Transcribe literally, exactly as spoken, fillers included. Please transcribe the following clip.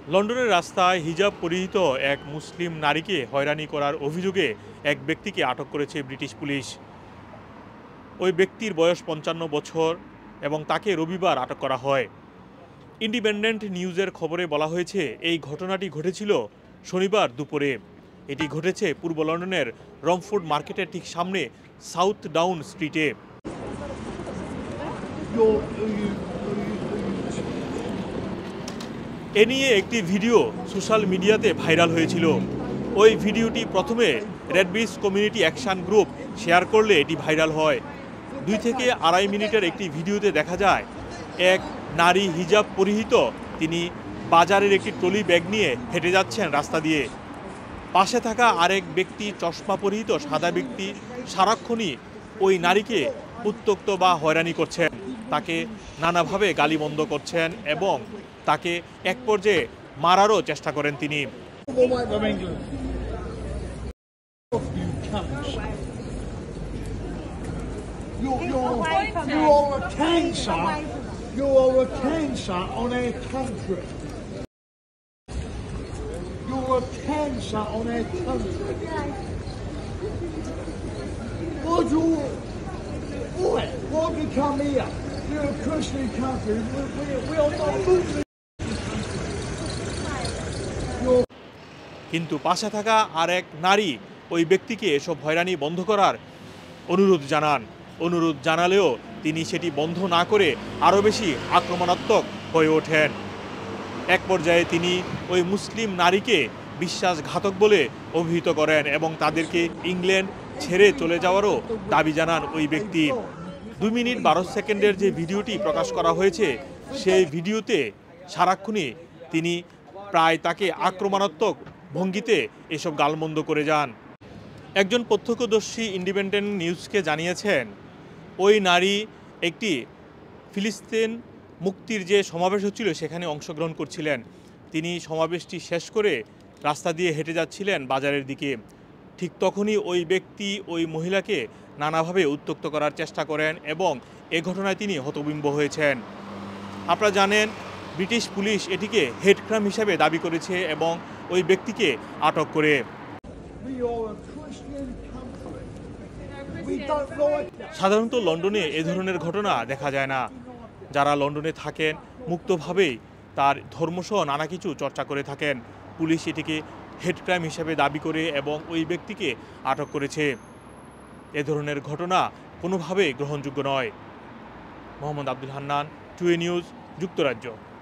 লন্ডনের রাস্তায় হিজাব পরিহিত এক মুসলিম নারীকে হয়রানি করার অভিযোগে এক ব্যক্তিকে আটক করেছে ব্রিটিশ পুলিশ। ওই ব্যক্তির বয়স পঞ্চান্ন বছর এবং তাকে রবিবার আটক করা হয়। ইন্ডিপেন্ডেন্ট নিউজের খবরে বলা হয়েছে, এই ঘটনাটি ঘটেছিল শনিবার দুপুরে। এটি ঘটেছে পূর্ব লন্ডনের রমফোর্ড মার্কেটের ঠিক সামনে সাউথ ডাউন স্ট্রিটে। এ নিয়ে একটি ভিডিও সোশ্যাল মিডিয়াতে ভাইরাল হয়েছিল। ওই ভিডিওটি প্রথমে Redbridge community action group share করলে এটি ভাইরাল হয়। দুই থেকে আড়াই মিনিটের একটি ভিডিওতে দেখা যায় এক নারী হিজাব পরিহিত তিনি বাজারের একটি ট্রলি ব্যাগ নিয়ে হেঁটে যাচ্ছেন রাস্তা দিয়ে। পাশে থাকা আরেক ব্যক্তি চশমা পরিহিত সাদা ব্যক্তি সারাক্ষণই ওই নারীকে উত্ত্যক্ত বা হয়রানি করছেন, তাকে নানাভাবে গালিমন্দ করছেন এবং তাকে এক পর্যায়ে মারারও চেষ্টা করেন তিনি। You're, you're, you are a cancer. You are a cancer on our country. You're a cancer on our country. Why'd you, why? Why'd you come here? You're a Christian country. We, we, we are not Muslim. কিন্তু পাশে থাকা আরেক নারী ওই ব্যক্তিকে এসব হয়রানি বন্ধ করার অনুরোধ জানান। অনুরোধ জানালেও তিনি সেটি বন্ধ না করে আরও বেশি আক্রমণাত্মক হয়ে ওঠেন। এক পর্যায়ে তিনি ওই মুসলিম নারীকে বিশ্বাসঘাতক বলে অভিহিত করেন এবং তাদেরকে ইংল্যান্ড ছেড়ে চলে যাওয়ারও দাবি জানান ওই ব্যক্তি। দুই মিনিট বারো সেকেন্ডের যে ভিডিওটি প্রকাশ করা হয়েছে, সেই ভিডিওতে সারাক্ষণই তিনি প্রায় তাকে আক্রমণাত্মক ভঙ্গিতে এসব গালমন্দ করে যান। একজন প্রত্যক্ষদর্শী ইন্ডিপেন্ডেন্ট নিউজকে জানিয়েছেন, ওই নারী একটি ফিলিস্তিন মুক্তির যে সমাবেশ হচ্ছিল সেখানে অংশগ্রহণ করছিলেন। তিনি সমাবেশটি শেষ করে রাস্তা দিয়ে হেঁটে যাচ্ছিলেন বাজারের দিকে। ঠিক তখনই ওই ব্যক্তি ওই মহিলাকে নানাভাবে উত্ত্যক্ত করার চেষ্টা করেন এবং এ ঘটনায় তিনি হতবিম্ব হয়েছেন। আপনারা জানেন, ব্রিটিশ পুলিশ এটিকে হেড ক্রাইম হিসেবে দাবি করেছে এবং ওই ব্যক্তিকে আটক করে। সাধারণত লন্ডনে এ ধরনের ঘটনা দেখা যায় না। যারা লন্ডনে থাকেন মুক্তভাবেই তার ধর্মসহ নানা কিছু চর্চা করে থাকেন। পুলিশ এটিকে হেড ক্রাইম হিসেবে দাবি করে এবং ওই ব্যক্তিকে আটক করেছে। এ ধরনের ঘটনা কোনোভাবেই গ্রহণযোগ্য নয়। মোহাম্মদ আব্দুল হান্নান, টুয়ে নিউজ, যুক্তরাজ্য।